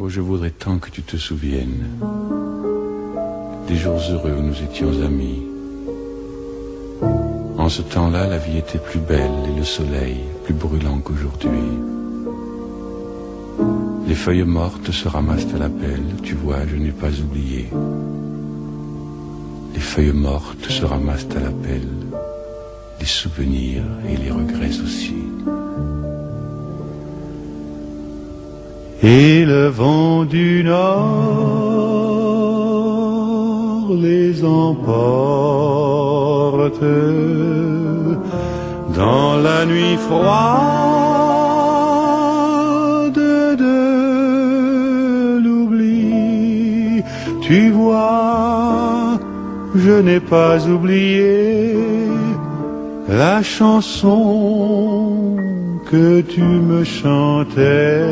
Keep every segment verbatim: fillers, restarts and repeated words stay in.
Oh, je voudrais tant que tu te souviennes des jours heureux où nous étions amis. En ce temps-là, la vie était plus belle et le soleil plus brûlant qu'aujourd'hui. Les feuilles mortes se ramassent à la pelle, tu vois, je n'ai pas oublié. Les feuilles mortes se ramassent à la pelle, les souvenirs et les regrets aussi. Et le vent du nord les emporte dans la nuit froide de l'oubli. Tu vois, je n'ai pas oublié la chanson que tu me chantais.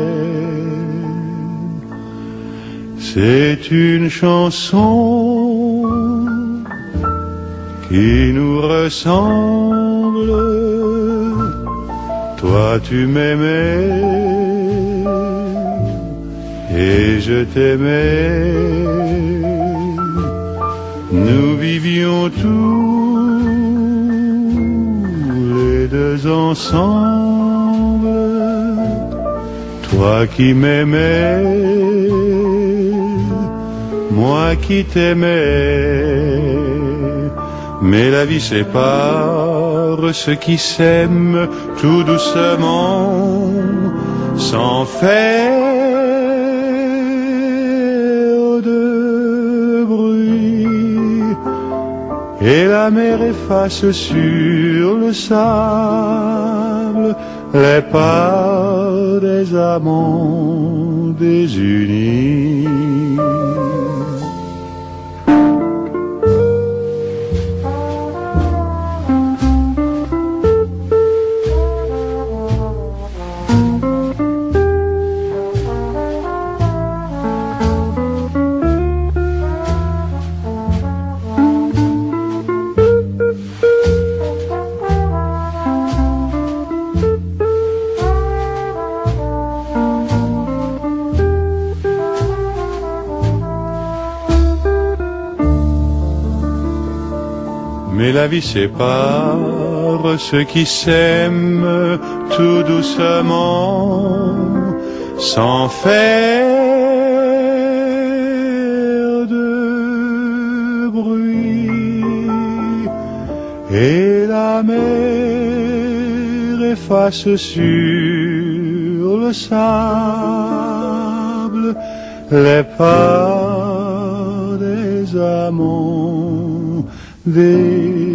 C'est une chanson qui nous ressemble. Toi tu m'aimais et je t'aimais. Nous vivions tous les deux ensemble. Toi qui m'aimais, moi qui t'aimais. Mais la vie sépare ceux qui s'aiment tout doucement, sans faire de bruit. Et la mer efface sur le sable les pas des amants désunis. Mais la vie sépare ceux qui s'aiment tout doucement, sans faire de bruit. Et la mer efface sur le sable les pas des amants. Des